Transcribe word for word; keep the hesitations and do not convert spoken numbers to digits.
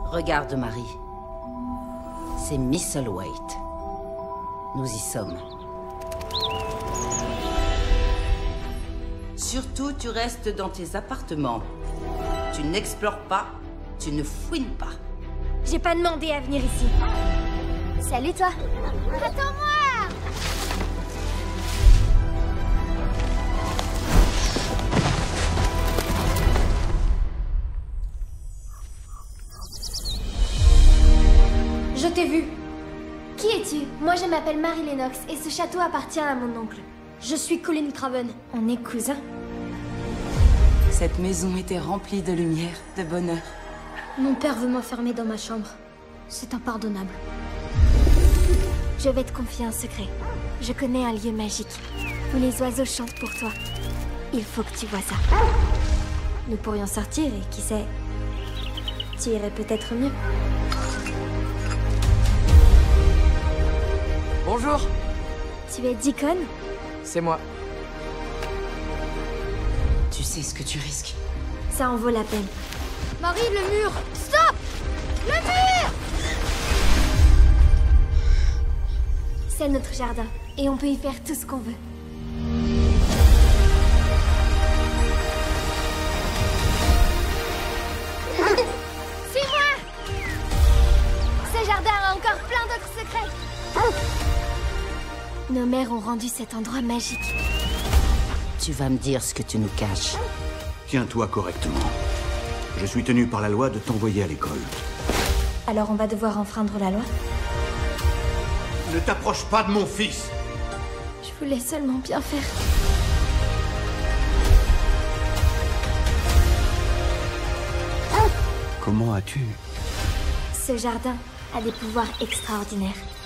Regarde, Marie. C'est Misselwaite. Nous y sommes. Surtout, tu restes dans tes appartements. Tu n'explores pas, tu ne fouines pas. J'ai pas demandé à venir ici. Salut toi. Attends-moi! Je t'ai vu. Qui es-tu? Moi je m'appelle Marie Lennox et ce château appartient à mon oncle. Je suis Colin Craven. On est cousins. Cette maison était remplie de lumière, de bonheur. Mon père veut m'enfermer dans ma chambre. C'est impardonnable. Je vais te confier un secret. Je connais un lieu magique où les oiseaux chantent pour toi. Il faut que tu vois ça. Nous pourrions sortir et qui sait, tu irais peut-être mieux. Bonjour. Tu es Deacon? C'est moi. Tu sais ce que tu risques. Ça en vaut la peine. Marie, le mur! Stop! Le mur! C'est notre jardin, et on peut y faire tout ce qu'on veut. Suis-moi! Ce jardin a encore plein d'autres secrets. Nos mères ont rendu cet endroit magique. Tu vas me dire ce que tu nous caches. Tiens-toi correctement. Je suis tenu par la loi de t'envoyer à l'école. Alors on va devoir enfreindre la loi? Ne t'approche pas de mon fils! Je voulais seulement bien faire. Comment as-tu... Ce jardin a des pouvoirs extraordinaires.